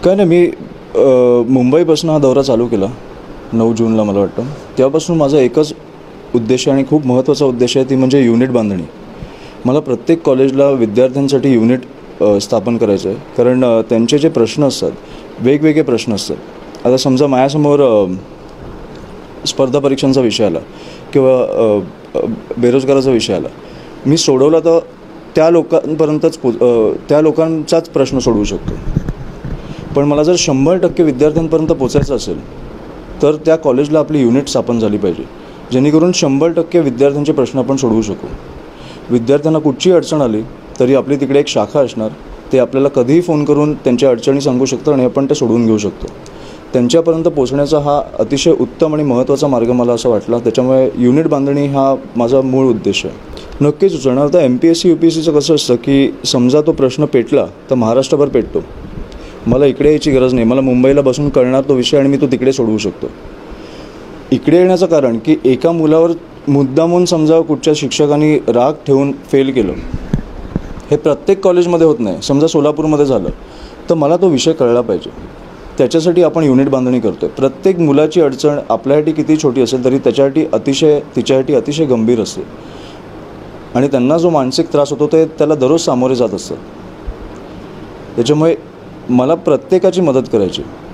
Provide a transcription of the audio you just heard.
काय नाही, मी मुंबईपासून हा दौरा चालू केला 9 जूनला मला वाटतं. तेव्हापासून माझा एकच उद्देश आणि खूप महत्त्वाचा उद्देश आहे, ती म्हणजे युनिट बांधणी. मला प्रत्येक कॉलेजला विद्यार्थ्यांसाठी युनिट स्थापन करायचं आहे. कारण त्यांचे जे प्रश्न असतात, वेगवेगळे प्रश्न असतात. आता समजा माझ्यासमोर स्पर्धा परीक्षांचा विषय आला किंवा बेरोजगाराचा विषय आला, मी सोडवला तर त्या लोकांचाच प्रश्न सोडवू शकतो. पण मला जर 100% विद्यार्थ्यांपर्यंत पोचायचं असेल तर त्या कॉलेजला आपली युनिट स्थापन झाली पाहिजे, जेणेकरून 100% विद्यार्थ्यांचे प्रश्न आपण सोडवू शकू. विद्यार्थ्यांना कुठची अडचण आली तरी आपली तिकडे एक शाखा असणार, ते आपल्याला कधीही फोन करून त्यांच्या अडचणी सांगू शकतात आणि आपण ते सोडवून घेऊ शकतो. त्यांच्यापर्यंत पोचण्याचा हा अतिशय उत्तम आणि महत्त्वाचा मार्ग मला असं वाटला. त्याच्यामुळे युनिट बांधणी हा माझा मूळ उद्देश आहे. नक्कीच सुचवणार. आता MPSC UPSCचं कसं असतं की समजा तो प्रश्न पेटला तर महाराष्ट्रभर पेटतो. मला इकडे यायची गरज नाही, मला मुंबईला बसून कळणार तो विषय आणि मी तो तिकडे सोडवू शकतो. इकडे येण्याचं कारण की एका मुलावर मुद्दामून समजा कुठच्या शिक्षकांनी राग ठेवून फेल केलं, हे प्रत्येक कॉलेजमध्ये होत नाही. समजा सोलापूरमध्ये झालं तर मला तो विषय कळला पाहिजे. त्याच्यासाठी आपण युनिट बांधणी करतो आहे. प्रत्येक मुलाची अडचण आपल्यासाठी किती छोटी असेल तरी तिच्यासाठी अतिशय गंभीर असते आणि त्यांना जो मानसिक त्रास होतो ते त्याला दररोज सामोरे जात असतात. त्याच्यामुळे मला प्रत्येकाची मदत करायची.